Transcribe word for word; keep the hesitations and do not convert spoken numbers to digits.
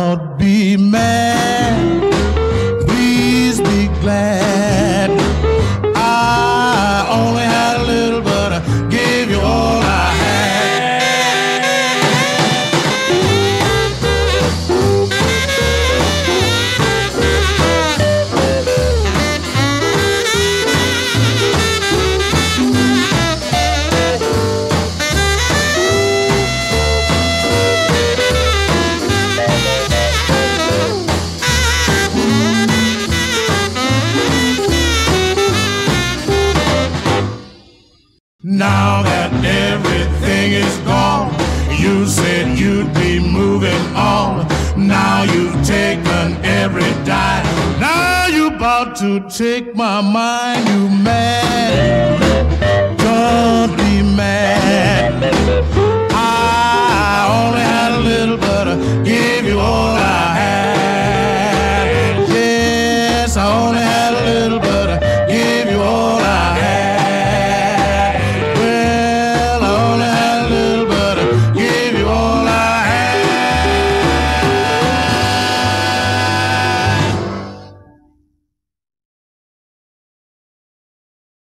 Don't be mad, please be glad. I only had a little, but I gave you all I had. Now that everything is gone, you said you'd be moving on. Now you've taken every dime. Now you about to take my mind. You mad? Don't be mad.